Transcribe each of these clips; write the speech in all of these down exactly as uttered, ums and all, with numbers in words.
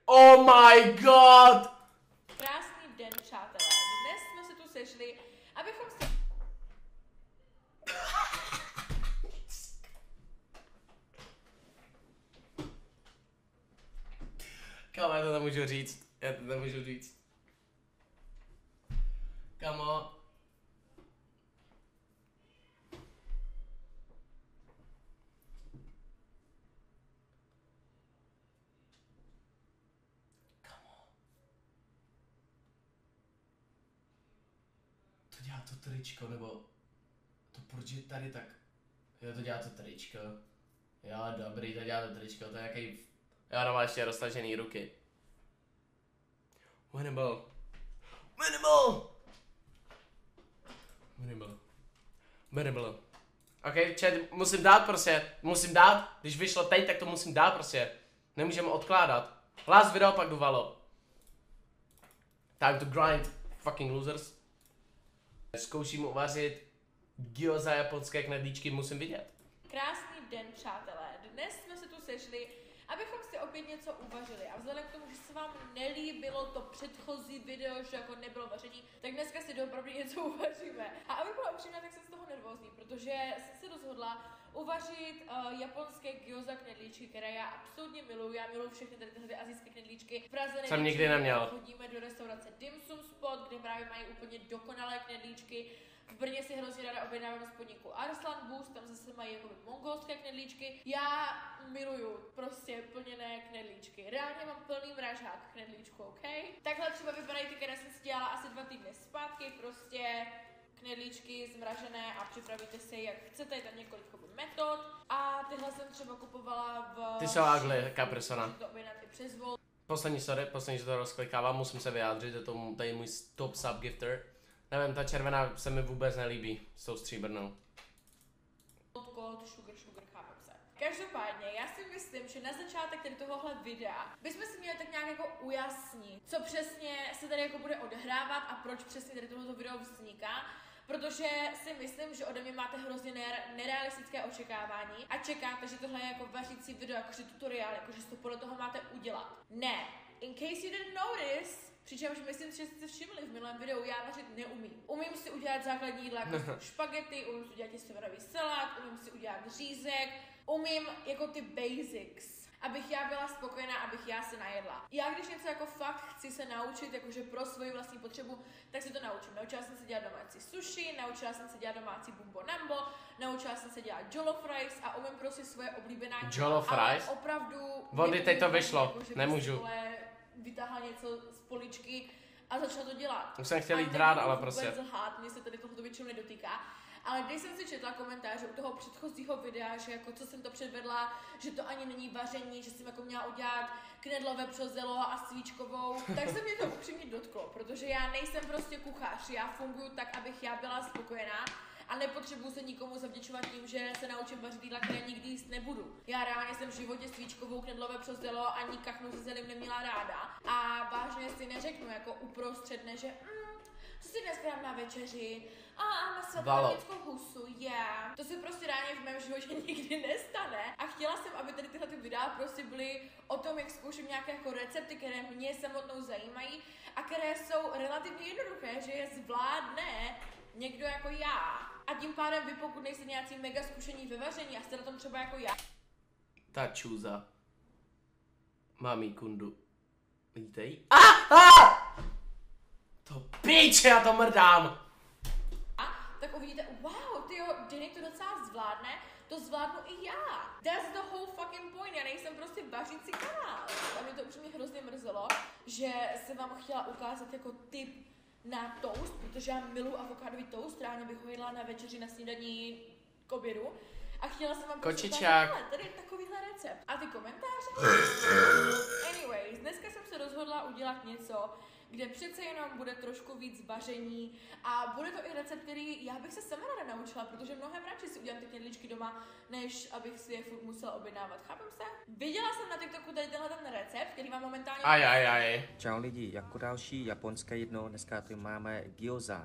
Oh my god! Krásný den, přátelé. Dnes jsme se tu sešli, abychom se... Kámo, já to nemůžu říct. Já to nemůžu říct. Kámo. To dělá to tričko, nebo to proč je tady tak, jo, to dělá to tričko, jo, dobrý, to dělá to tričko, to je jaký, já dám ještě roztažený ruky. Winnable. Winnable! Winnable. Winnable. Ok, chat, musím dát prostě, musím dát, když vyšlo teď, tak to musím dát prostě, nemůžeme odkládat. Last video, pak duvalo. Time to grind, fucking losers. Zkouším uvařit gyoza japonské knedlíčky, musím vidět. Krásný den, přátelé. Dnes jsme se tu sešli, abychom si opět něco uvařili. A vzhledem k tomu, že se vám nelíbilo to předchozí video, že jako nebylo vaření, tak dneska si doopravdy něco uvaříme. A aby byla upřímná, tak jsem z toho nervózní, protože jsem se rozhodla uvařit uh, japonské gyoza knedlíčky, které já absolutně miluji. Já miluji všechny tady tyhle asijské knedlíčky. V Praze jsem nikdy neměl. Chodíme do restaurace Dim Sum Spot, kde právě mají úplně dokonalé knedlíčky. V Brně si hrozně ráda objednávám z podniku Arslan Boost, tam zase mají jako mongolské knedlíčky. Já miluju prostě plněné knedlíčky. Reálně mám plný mražák knedlíčku, OK? Takhle třeba vypadají ty, které jsem si dělala asi dva týdny zpátky, prostě knedlíčky zmražené a připravíte si jak chcete, je tam několik metod. A tyhle jsem třeba kupovala v... Ty jsou ugly, Capricona. To objednat i přes Volt. Poslední, sorry, poslední, že to rozklikávám, musím se vyjádřit, je to tady můj top subgifter. Nevím, ta červená se mi vůbec nelíbí s tou stříbrnou. Gold, sugar, sugar, chápem se. Každopádně, já si myslím, že na začátek tady tohohle videa bychom si měli tak nějak jako ujasnit, co přesně se tady jako bude odehrávat a proč přesně tady tohoto video vzniká. Protože si myslím, že ode mě máte hrozně nerealistické očekávání a čekáte, že tohle je jako vařící video, jakože tutoriál, jakože si to podle toho máte udělat. Ne. In case you didn't notice, přičemž myslím, že jste se všimli v minulém videu, já vařit neumím. Umím si udělat základní jídla jako špagety, umím si udělat těstovinový salát, umím si udělat řízek, umím jako ty basics, abych já byla spokojená, abych já se najedla. Já když něco jako fakt chci se naučit, jakože pro svoji vlastní potřebu, tak si to naučím. Naučila jsem se dělat domácí sushi, naučila jsem se dělat domácí bumbo nambo, naučila jsem se dělat jollof rice a umím prostě svoje oblíbená jídla. Jollof rice? Opravdu... Vody, teď to vyšlo, jako, nemůžu. Vytáhla něco z poličky a začala to dělat. Už jsem chtěl jít rád, ale prostě. Lhát, mě se tady tohoto většinou nedotýká. Ale když jsem si četla komentáře u toho předchozího videa, že jako co jsem to předvedla, že to ani není vaření, že jsem jako měla udělat knedlové přozelo a svíčkovou, tak se mě to upřímně dotklo, protože já nejsem prostě kuchař, já funguji tak, abych já byla spokojená a nepotřebuji se nikomu zavděčovat tím, že se naučím vařit jídla, které nikdy jíst nebudu. Já reálně jsem v životě svíčkovou knedlové přozelo ani kachnu se zelím neměla ráda a vážně si neřeknu jako uprostřed, ne, že mm, co si dneska dám na večeři? A máme sladkovědickou husu, yeah. To se prostě reálně v mém životě nikdy nestane. A chtěla jsem, aby tady tyhle ty videa prostě byly o tom, jak zkouším nějaké jako recepty, které mě samotnou zajímají a které jsou relativně jednoduché, že je zvládne někdo jako já. A tím pádem vy, pokud nejste nějací mega zkušení ve vaření a jste na tom třeba jako já. Ta čůza. Mám jí kundu. Vidíte jí? Ah! Ah! To piče, já to mrdám! A tak uvidíte, wow, tyjo, Jenny to docela zvládne, to zvládnu i já. That's the whole fucking point, já nejsem prostě vařící kanál. A mě to upřímně hrozně mrzelo, že jsem vám chtěla ukázat jako tip na toast, protože já miluji avokádový toast, ráno bych ho jedla na večeři, na snídaní, k obědu. A chtěla jsem vám prostě ukázat, tady je takovýhle recept. A ty komentáře? Anyways, dneska jsem se rozhodla udělat něco, kde přece jenom bude trošku víc vaření a bude to i recept, který já bych se sama ráda naučila, protože mnohem radši si udělám ty knedlíčky doma, než abych si je furt musela objednávat. Chápem se? Viděla jsem na TikToku tady tenhle ten recept, který mám momentálně... Aj, aj, aj. Čau lidi, jako další japonské jídlo dneska tu máme gyoza.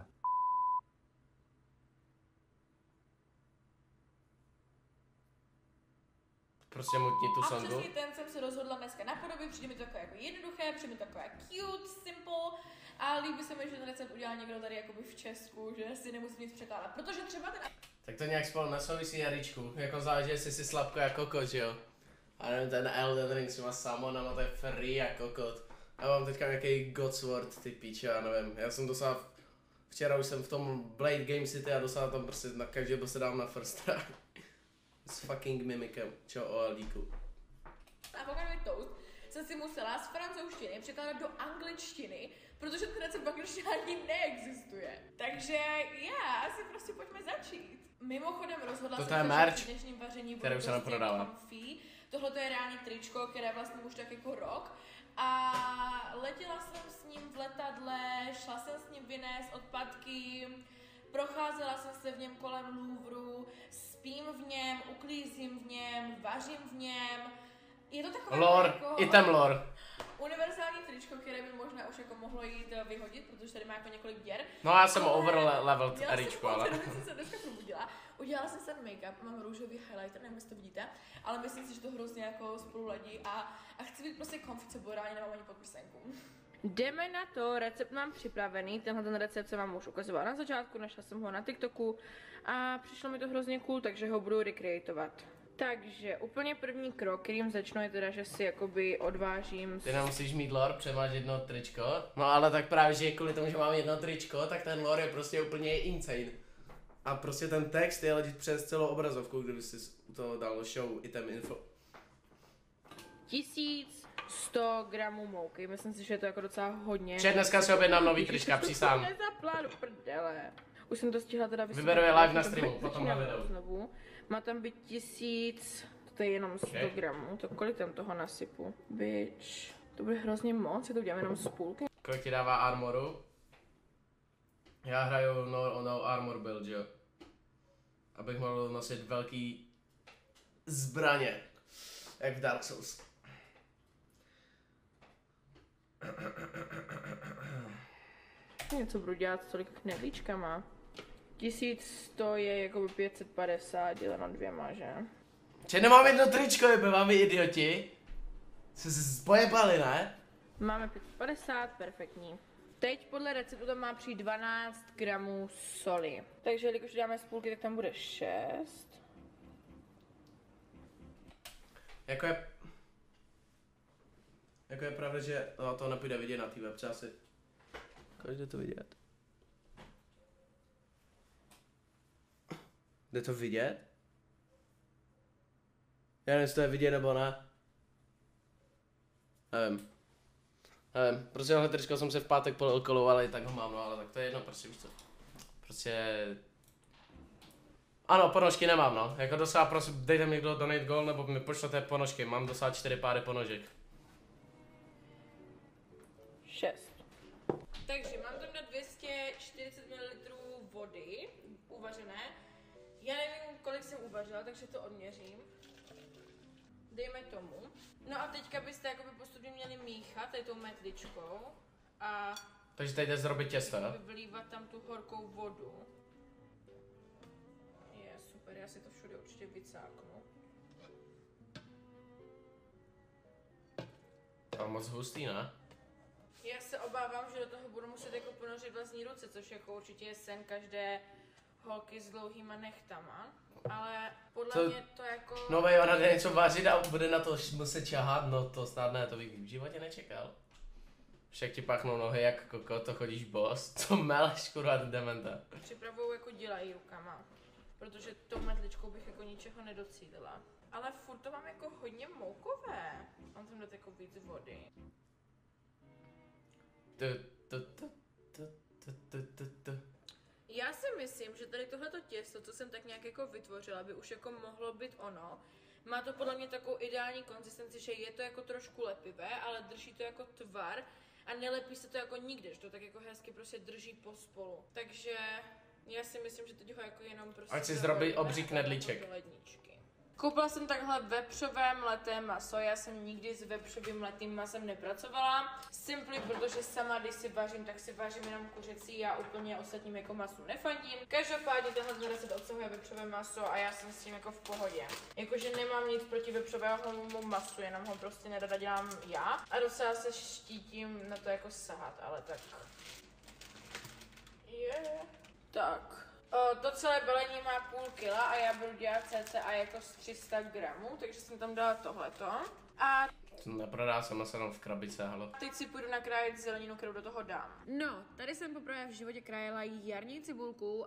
prostě mutnit tu A songu. přesně ten jsem se rozhodla dneska napodobit, přijde mi to takové jako jednoduché, přijde mi to takové cute, simple a líbí se mi, že ten recept udělal někdo tady jakoby v Česku, že si nemusím nic překládat, protože třeba ten... Tak to nějak spolu nesouvisí, Jaričku, jako záleží, jestli jsi slabko jako kokot, že jo? A nevím, ten Elden Ring s těma salmonama, to je free jako kokot. Já mám teďka nějaký Godsword, ty píče, já nevím, já jsem dosáhl, včera už jsem v tom Blade Game City a dosáhl tam prostě na každého se dám na first try. S fucking mimikem, čo o Aldíku. A avokádový toast jsem si musela z francouzštiny překládat do angličtiny, protože ten recept v angličtině ani neexistuje. Takže já, asi prostě pojďme začít. Mimochodem rozhodla Toto jsem je se, merch, že při dnešním vaření který budu už se nám prostě prodává. comfy. Tohle to je reálně tričko, které vlastně už tak jako rok. A letěla jsem s ním v letadle, šla jsem s ním vynést odpadky, procházela jsem se v něm kolem Louvru, spím v něm, uklízím v něm, vařím v něm. Je to takové Lore, jako i ten lore. univerzální tričko, které by možná už jako mohlo jít eh, vyhodit, protože tady má jako několik děr. No já jsem Ale overleveled měla Eričku, jsem ale... pocit, že jsem se dneska probudila. Udělala jsem se make-up, mám růžový highlighter, nevím, jestli to vidíte, ale myslím si, že to hrozně jako spolu ladí a, a chci být prostě comfy, co borání, nemám ani podprsenku. Jdeme na to, recept mám připravený, tenhle ten recept jsem vám už ukazovala na začátku, našla jsem ho na TikToku a přišlo mi to hrozně cool, takže ho budu recreatovat. Takže úplně první krok, kterým začnu, je teda, že si jakoby odvážím... Ty nemusíš mít lore, přemáš jedno tričko. No ale tak právě, že kvůli tomu, že mám jedno tričko, tak ten lore je prostě úplně insane. A prostě ten text je ležit přes celou obrazovku, kdyby si u toho dal show item info. tisíc sto gramů mouky, myslím si, že je to jako docela hodně. Že dneska si objednám nový trička, přísám. Nezapla do prdele. Už jsem to stihla teda vysvětlit. Vyberu je live na streamu, potom na videu. Znovu. Má tam být tisíc, to je jenom sto Okay. gramů, to kolik tam toho nasypu? Bitch, to bude hrozně moc, já to udělám jenom z půlky. Kolik ti dává armoru? Já hraju no, no armor build, jo. Abych mohl nosit velký zbraně, jak v Dark Souls. Něco budu dělat s tolik knedlíčkama. tisíc sto je jako pět set padesát děleno dvěma, že? Že nemám jedno tričko, jebe, vám vy idioti. Jste se pojebali, ne? Máme pět set padesát, perfektní. Teď podle receptu tam má přijít dvanáct gramů soli. Takže jelikož dáme z půlky, tak tam bude šest. Jako je... Jako je pravda, že no, to nepůjde vidět na té webce asi. Kolik jde to vidět? Jde to vidět? Já nevím, jestli to je vidět nebo ne. Nevím. Nevím, prostě tohle tričko jsem se v pátek polkoloval, ale tak ho mám, no ale tak to je jedno, prostě víš co. Prostě... Ano, ponožky nemám, no. Jako dosáhl, prosím, dejte mi někdo donate goal, nebo mi pošlete ponožky, mám dosáhl čtyři páry ponožek. šest. Takže mám tam na dvě stě čtyřicet mililitrů vody, uvařené. Já nevím, kolik jsem uvařila, takže to odměřím. Dejme tomu. No a teďka byste jakoby postupně měli míchat tady tou metličkou a Takže teď jde zrobit těsto, jo? vylívat tam tu horkou vodu. Je super, já si to všude určitě vycáknu. To je moc hustý, ne? Já se obávám, že do toho budu muset jako ponořit vlastní ruce, což jako určitě je sen každé holky s dlouhýma nechtama. Ale podle To- mě to jako... No vej, ona jde něco vařit a bude na to muset čahat, no to snad ne, to bych v životě nečekal. Však ti pachnou nohy jak koko, to chodíš boss, co meleš kurva dementa. Připravuju jako dělají rukama, protože tou metličkou bych jako ničeho nedocílila. Ale furt to mám jako hodně moukové. Mám tam dát jako víc vody. Tu, tu, tu, tu, tu, tu, tu, tu. Já si myslím, že tady tohleto těsto, co jsem tak nějak jako vytvořila, by už jako mohlo být ono. Má to podle mě takovou ideální konzistenci, že je to jako trošku lepivé, ale drží to jako tvar a nelepí se to jako nikde, že to tak jako hezky prostě drží pospolu. Takže já si myslím, že teď ho jako jenom prostě... Ať si zabalíme zrobí obří a dáme knedlíček. ho do ledničky. Koupila jsem takhle vepřové mleté maso, já jsem nikdy s vepřovým mletým masem nepracovala. Simply, protože sama, když si vařím, tak si vařím jenom kuřecí, já úplně ostatním jako masu nefandím. Každopádně tenhle recept obsahuje vepřové maso a já jsem s tím jako v pohodě. Jakože nemám nic proti vepřového masu, jenom ho prostě nerada dělám já. A docela se štítím na to jako sahat, ale tak... Yeah. Tak. O, to celé balení má půl kila a já budu dělat cca jako z tři sta gramů, takže jsem tam dala tohleto. A neprodá se maso jenom v krabice, halo. teď si půjdu nakrájet zeleninu, kterou do toho dám. No, tady jsem poprvé v životě krájela jarní cibulku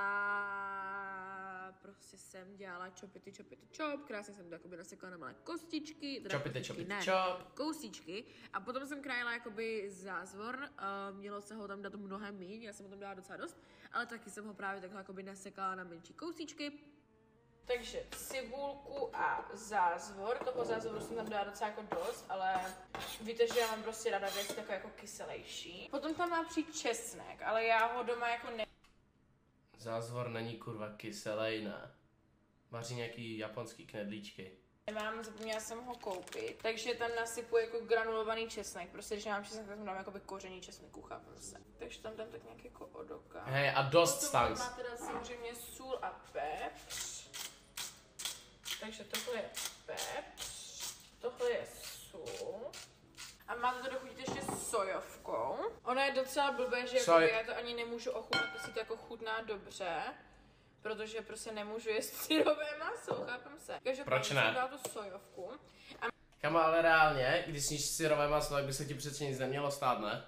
a prostě jsem dělala čopity, čopity, čop. Krásně jsem to jakoby nasekla na malé kostičky. Čopity, čopity, ne, čop. kousíčky. A potom jsem krájela jakoby zázvor. Uh, mělo se ho tam dát mnohem míň, já jsem ho tam dala docela dost. Ale taky jsem ho právě takhle jakoby nasekla na menší kousíčky. Takže cibulku a zázvor, toho zázvoru jsem tam dala docela jako dost, ale víte, že já mám prostě ráda věc takový jako kyselejší. Potom tam má přijít česnek, ale já ho doma jako ne... Zázvor není kurva kyselej, ne. Vaří nějaký japonský knedlíčky. Nemám, zapomněla jsem ho koupit, takže tam nasypu jako granulovaný česnek, prostě když nemám česnek, tak tam dám jakoby koření česneku, chápem se. Takže tam dám tak nějak jako odoka. Hej, a dost Potom stanks. má teda samozřejmě sůl a pepř. Takže tohle je pepř, tohle je sůl. A máte to dochutit ještě sojovkou. Ono je docela blbé, že Soj... já to ani nemůžu ochutnat, jestli to jako chutná dobře. Protože prostě nemůžu jíst syrové maso, chápem se. Takže proč ne? jsem dala tu sojovku. A... Kamo, ale reálně, když sníš syrové maso, tak by se ti přece nic nemělo stát, ne?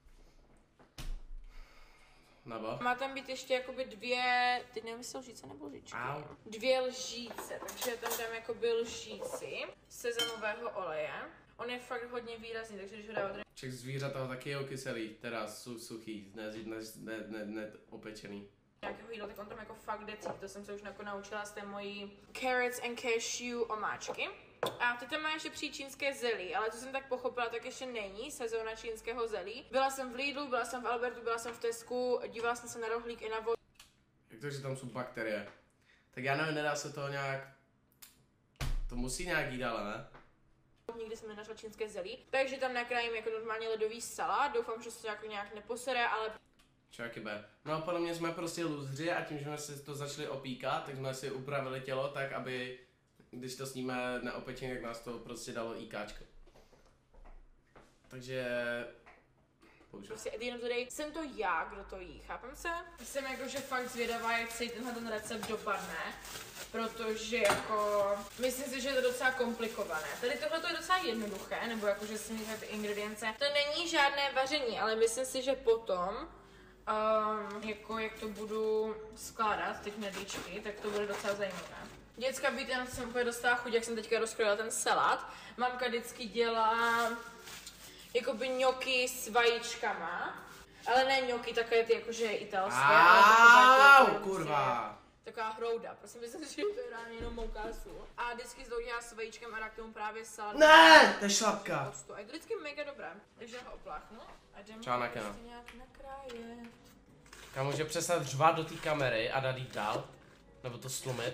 Nebo? Má tam být ještě jakoby dvě, teď nevím, jestli lžíce nebo lžičky. Au. Dvě lžíce, takže tam dám jakoby lžíci sezamového oleje. On je fakt hodně výrazný, takže když ho dáváte... Však zvířata ho taky jsou kyselý, teda jsou suchý, ne, ne, ne, ne, ne opečený. Nějakého jídla, tak on tam jako fakt decí, to jsem se už jako naučila z té mojí carrots and cashew omáčky. A teď tam má ještě přijít čínské zelí, ale to jsem tak pochopila, tak ještě není sezóna čínského zelí. Byla jsem v Lidlu, byla jsem v Albertu, byla jsem v Tesku, dívala jsem se na rohlík i na vodu. Jak to, že tam jsou bakterie? Tak já nevím, nedá se to nějak... To musí nějak jít, ale ne? Nikdy jsem nenašla čínské zelí, takže tam nakrájím jako normálně ledový salát, doufám, že se to jako nějak neposere, ale... Čaky be. No a podle mě jsme prostě lůzři a tím, že jsme si to začali opíkat, tak jsme si upravili tělo tak, aby když to sníme neopečeně, tak nás to prostě dalo IKčko. Takže... Použil. Prostě at the end of the day jsem to já, kdo to jí, chápem se? Jsem jakože fakt zvědavá, jak celý tenhle ten recept dopadne, protože jako, myslím si, že je to docela komplikované. Tady tohle to je docela jednoduché, nebo jakože si míchat ty ingredience. To není žádné vaření, ale myslím si, že potom, um, jako jak to budu skládat, ty knedlíčky, tak to bude docela zajímavé. Děcka, víte, na co jsem úplně dostala chuť, jak jsem teďka rozkrojila ten salát. Mamka vždycky dělá jakoby ňoky s vajíčkama, ale ne ňoky, takové ty jakože italské, ale takové ty, kurva! Taková hrouda, prosím, myslím si, že to je ráně jenom mouká sůl. A vždycky to dělá s vajíčkem a dá k tomu právě salát. Ne, to je šlapka. A je to vždycky mega dobré, takže ho opláchnu a jdeme Čau, na kino. prostě nějak nakrájet. Kam může přestat řvát do té kamery a dát jít dál? Nebo to slumit?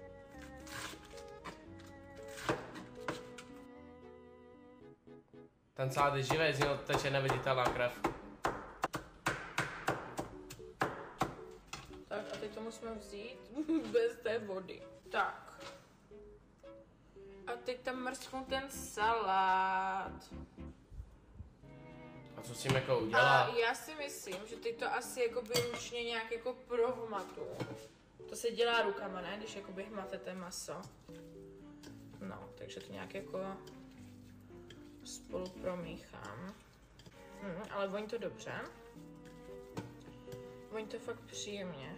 Ten salát je živý, z něho teče neviditelná krev. Tak a teď to musíme vzít bez té vody. Tak. A teď tam mrsknu ten salát. A co s tím jako A udělá? já si myslím, že teď to asi jakoby ručně nějak jako provmatu. To se dělá rukama, ne? Když jakoby hmatete maso. No, takže to nějak jako spolu promíchám. Hm, ale voní to dobře. Voní to fakt příjemně.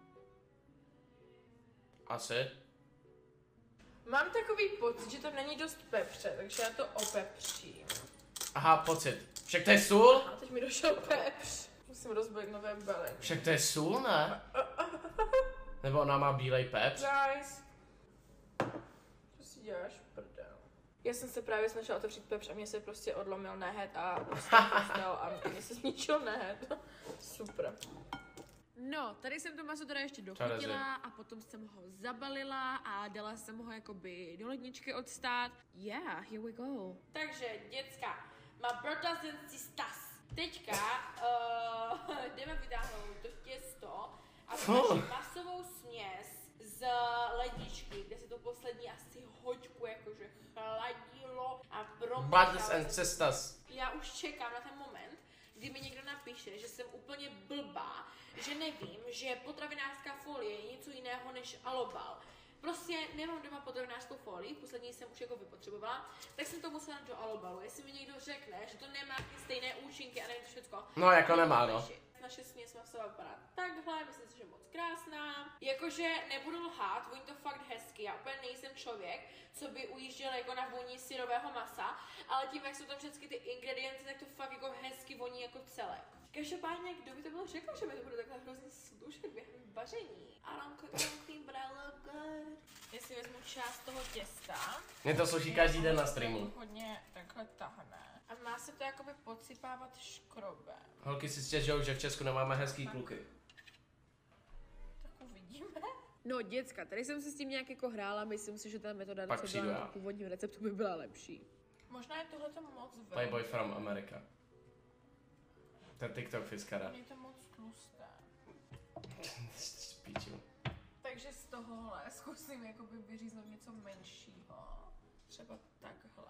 Asi. Mám takový pocit, že to není dost pepře, takže já to opepřím. Aha, pocit. Však to je sůl? A teď mi došel pepř. Musím rozbojit nové balení. Však to je sůl, ne? Nebo ona má bílej pepř? Guys. Co si děláš, prdel? Já jsem se právě snažila otevřít pepř a mě se prostě odlomil nehet a prostě postal a mě se zničil nehet. Super. No, tady jsem to maso teda ještě dochutila a potom jsem ho zabalila a dala jsem ho jakoby do ledničky odstát. Yeah, here we go. Takže, děcka, my brothers and sisters. Teďka uh, jdeme vytáhnout to těsto a naši masovou směs z ledničky, kde se to poslední asi hoďku jakože chladilo a promíchalo. Brothers and sisters. Já už čekám na ten moment, kdy mi někdo napíše, že jsem úplně blbá, že nevím, že potravinářská folie je něco jiného než alobal. Prostě nemám doma potravinářskou folii, poslední jsem už jako vypotřebovala, tak jsem to musela do alobalu. Jestli mi někdo řekne, že to nemá ty stejné účinky a nevím to všecko. No jako nemá, no. Naše směs masová vypadá takhle, myslím si, že je moc krásná. Jakože nebudu lhát, voní to fakt hezky, já úplně nejsem člověk, co by ujížděl jako na voní syrového masa, ale tím, jak jsou tam všechny ty ingredienty, tak to fakt jako hezky voní jako celé. Každopádně, kdo by to bylo řekl, že mi to bude takhle hrozně slušet během vaření? I don't cook anything, but I look good. Jestli vezmu část toho těsta. Mě to sluší každý den na streamu. Hodně takhle tahne. A má se to jakoby podsypávat škrobem. Holky si stěžují, že v Česku nemáme hezký kluky. Tak uvidíme. No děcka, tady jsem si s tím nějak jako hrála, myslím si, že ta metoda, Pak co přijdu byla já. na původním receptu, by byla lepší. Možná je tohleto moc velké. Playboy from America. Ten TikTok fiskara. Je to moc tlusté. Píču. Takže z tohohle zkusím jakoby vyříznout něco menšího. Třeba takhle.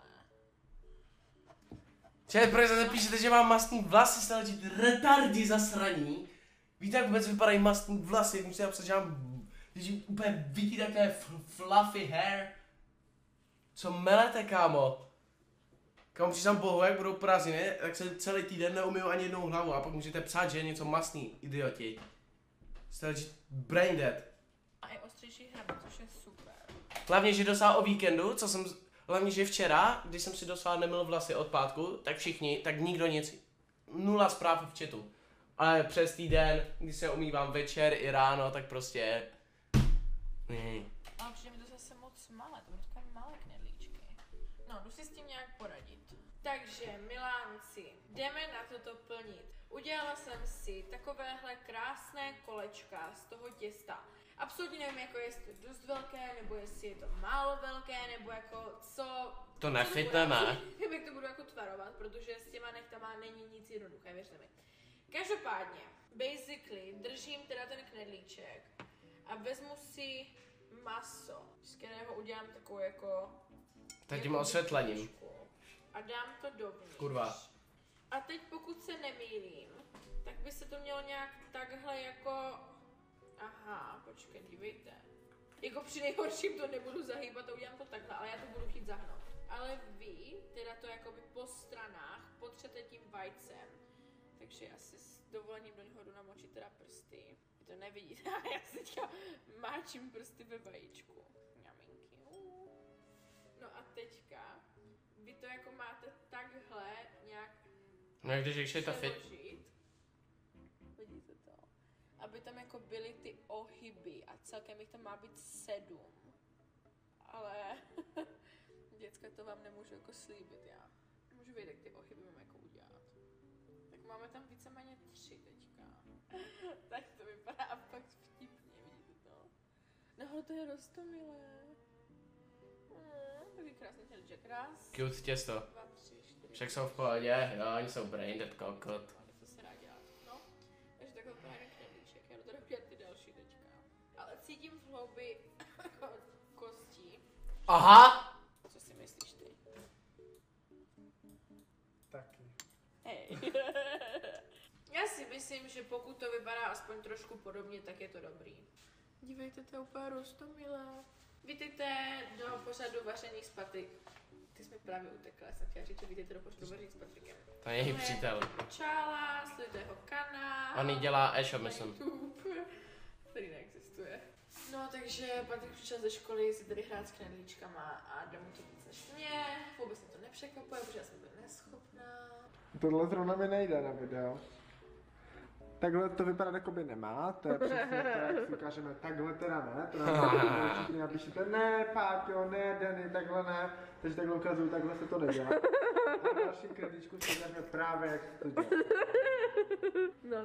Čili proč zase píšete, že mám mastný vlasy, jste ležit retardi zasraní. Víte, jak vůbec vypadají mastný vlasy, musíte napsat, že mám že úplně vidí takové fluffy hair. Co melete, kámo? Kámo, přísám bohu, jak budou prázdniny, tak se celý týden neumiju ani jednou hlavu a pak můžete psát, že je něco mastný, idioti. Jste ležit brain dead. A i ostřejší hrany, což je super. Hlavně, že dosáhl o víkendu, co jsem, hlavně, že včera, když jsem si dosáhl nemil vlasy od pátku, tak všichni, tak nikdo nic, nula zpráv v chatu. Ale přes týden, když se umývám večer i ráno, tak prostě... Mm. Ale přijde mi to zase moc malé, to bude takové malé knedlíčky. No, jdu si s tím nějak poradit. Takže, milánci, jdeme na toto plnit. Udělala jsem si takovéhle krásné kolečka z toho těsta. Absolutně nevím, jako jestli to dost velké, nebo jestli je to málo velké, nebo jako co... To nefitneme. Nevím, jak to budu jako tvarovat, protože s těma nechtama není nic jednoduché, věřte mi. Každopádně, basically, držím teda ten knedlíček a vezmu si maso, z kterého udělám takovou jako... Tak tím osvětlením. A dám to dovnitř. Kurva. A teď pokud se nemýlím, tak by se to mělo nějak takhle jako... Aha, počkej, dívejte. Jako při nejhorším to nebudu zahýbat a udělám to takhle, ale já to budu chtít zahnout. Ale vy, teda to jakoby po stranách, potřete tím vajcem. Takže já si s dovolením do něho jdu namočit teda prsty. Vy to nevidíte, ale já si teďka máčím prsty ve vajíčku. Mňaminky. No a teďka, vy to jako máte takhle nějak No jak když je to fit. přeložit. Vidíte to? Aby tam jako byly ty ohyby a celkem jich tam má být sedm. Ale děcka, to vám nemůžu jako slíbit já. Můžu vědět, jak ty ohyby mám jako udělat. Tak máme tam víceméně tři teďka. Tak to vypadá fakt vtipně, vidíte to? Nahoře to je roztomilé. Hmm, takový krásný tělíček. Raz, Cute těsto. dva, tři, čtyři. Však jsou v pohodě, jo, oni jsou brain dead kokot. To se dá dělat, no. Takže takhle vypadá jeden knedlíček. Já jdu teda udělat ty další teďka. Ale cítím v hloubi kostí. Aha! Co si myslíš ty? Taky. Hej. Já si myslím, že pokud to vypadá aspoň trošku podobně, tak je to dobrý. Dívejte, to je úplně roztomilé. Vítejte do pořadu vařených z patik. Ty jsi mi právě utekla, já jsem chtěla říct, že vítejte do pořadu vařených s Patrikem. To je její přítel. Čála, sledujte jeho kanál. On jí dělá e-shop, myslím. YouTube, který neexistuje. No, takže Patrik přišel ze školy si tady hrát s knedlíčkama a jde mu to víc než mě. Vůbec mě to nepřekvapuje, protože já jsem byla neschopná. Tohle zrovna mi nejde na video. Takhle to vypadat jako by nemá, to je přesně to, jak si ukážeme, takhle teda ne, to nám všichni napíšete, ne Páťo, ne Denny, takhle ne, takže takhle ukazuju, takhle se to nedělá. Na další kredičku se dáme právě jak to dělá. No,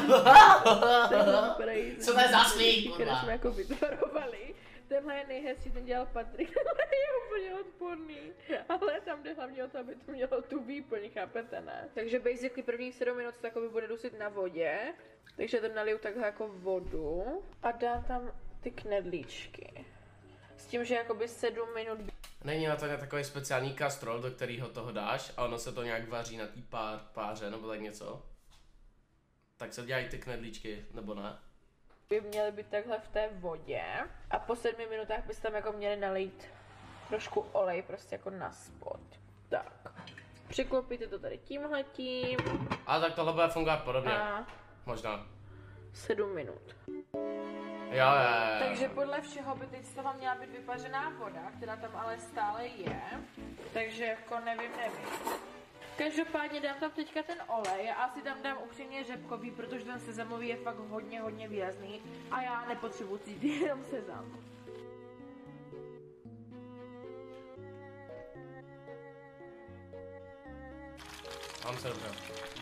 Co to je za smích, které kurva? jsme jako vytvarovali. Tenhle je nejhezčí, ten dělal Patrik, tenhle je úplně odporný. Ale tam jde hlavně o to, aby to mělo tu výplň, chápete, ne? Takže basically prvních sedm minut to jakoby bude dusit na vodě. Takže to naliju takhle jako vodu a dám tam ty knedlíčky. S tím, že jakoby sedm minut... Není na to takový speciální kastrol, do kterého toho dáš a ono se to nějak vaří na té pár, páře nebo tak něco? Tak se dělají ty knedlíčky, nebo ne? by měly být takhle v té vodě a po sedmi minutách byste tam jako měli nalít trošku olej prostě jako na spod. Tak. Přiklopíte to tady tímhletím. Ale tak tohle bude fungovat podobně. A Možná. sedm minut. Jo, jo, jo. Takže podle všeho by teď z toho měla být vypařená voda, která tam ale stále je. Takže jako nevím, nevím. Každopádně dám tam teďka ten olej a asi tam dám upřímně řepkový, protože ten sezamový je fakt hodně, hodně výrazný a já nepotřebuji cítit jenom sezam. Mám se dobře.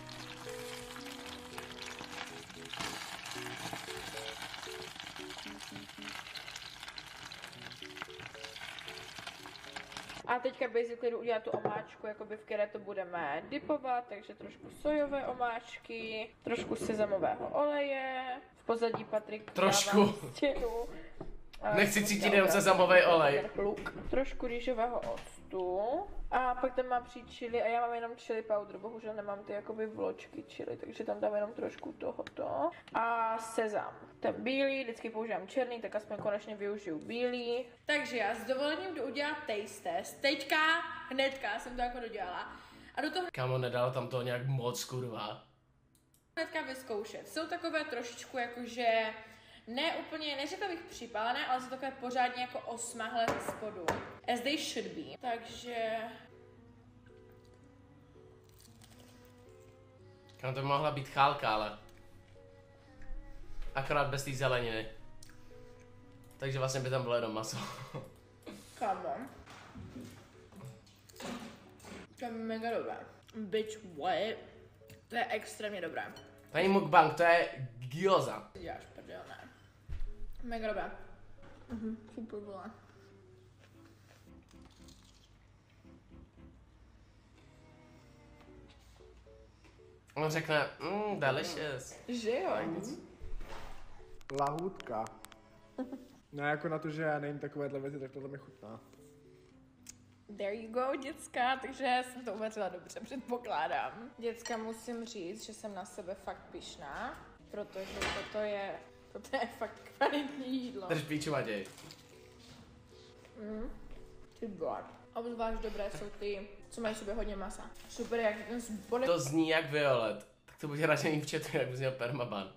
A teďka basically jdu udělat tu omáčku, jakoby v které to budeme dipovat, takže trošku sojové omáčky, trošku sezamového oleje, v pozadí Patrik Trošku. stěnu. Nechci cítit jenom sezamový olej. Luk, trošku rýžového octu a pak tam mám přijít chili a já mám jenom chili powder, bohužel nemám ty jakoby vločky chili, takže tam dám jenom trošku tohoto a sezam. Ten bílý, vždycky používám černý, tak aspoň konečně využiju bílý. Takže já s dovolením jdu udělat taste test, teďka hnedka jsem to jako dodělala a do toho Kámo, nedal tam to nějak moc, kurva. hnedka vyzkoušet. Jsou takové trošičku jakože ne úplně, neřekla bych připálené, ale jsou takové pořádně jako osmahlé ze spodu. As they should be. Takže... Kámo, to by mohla být chálka, ale... Akorát bez té zeleniny. Takže vlastně by tam bylo jenom maso. Kámo. To je mega dobré. Bitch, what? To je extrémně dobré. To není mukbang, to je gyoza. Ty děláš prdel, ne? Mega dobré. Mhm, super bylo. On řekne, mmm, delicious. Že jo? Lahůdka. No jako na to, že já nejím takovéhle věci, tak tohle mi chutná. There you go, děcka, takže jsem to uvařila dobře, předpokládám. Děcka, musím říct, že jsem na sebe fakt pyšná, protože toto je, toto je fakt kvalitní jídlo. Drž píču, Matěj. Mm. Ty blad. Obzvlášť dobré jsou ty, co mají v sobě hodně masa. Super, jak ten spodek... To zní jak Violet. Tak to bude raději v chatu, jak bys měl permaban.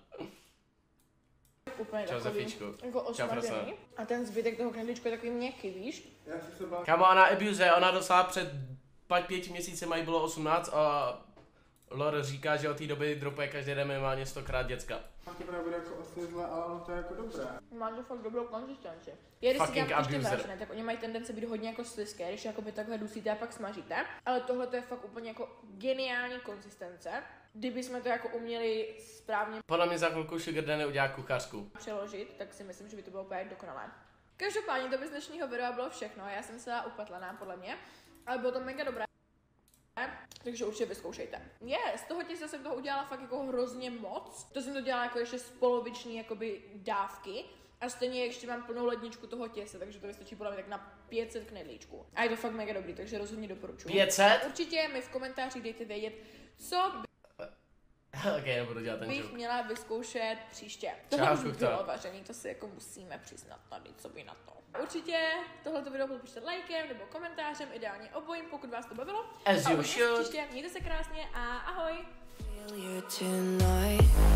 Úplně Čau, takový, Zofíčku. jako Čau, osmažený. prase. A ten zbytek toho knedlíčku je takový měkký, víš? Já si se bál. Kámo, ona abuse, ona dosáhla před pak pěti měsíci, mají bylo osmnáct a Lore říká, že od té doby dropuje každý den minimálně stokrát děcka. To právě bude jako asi zle, ale ono to je jako dobré. Má to fakt dobrou konzistenci. Je, když si Fucking děláte ještě abuser. mračené, tak oni mají tendenci být hodně jako slizké, když jakoby takhle dusíte a pak smažíte. Ale tohle to je fakt úplně jako geniální konzistence. Kdyby jsme to jako uměli správně Podle mě za chvilku Sugar Danny udělá kuchařku. přeložit, tak si myslím, že by to bylo úplně dokonalé. Každopádně to by z dnešního videa bylo všechno, já jsem se dala upatlaná podle mě, ale bylo to mega dobré. Takže určitě vyzkoušejte. Je, z toho těsta jsem toho udělala fakt jako hrozně moc. To jsem to dělala jako ještě z poloviční jakoby dávky. A stejně ještě mám plnou ledničku toho těsta, takže to vystačí podle mě tak na pět set knedlíčků. A je to fakt mega dobrý, takže rozhodně doporučuji. pět set? Určitě mi v komentářích dejte vědět, co Ok, nebudu dělat ten bych joke. měla vyzkoušet příště. Čau, Tohle už kuchta. bylo vařený, to si jako musíme přiznat tady, co by na to. Určitě tohleto video podpořte lajkem nebo komentářem, ideálně obojím, pokud vás to bavilo. As A you uvidíme se should. příště, mějte se krásně a ahoj! Feel you tonight.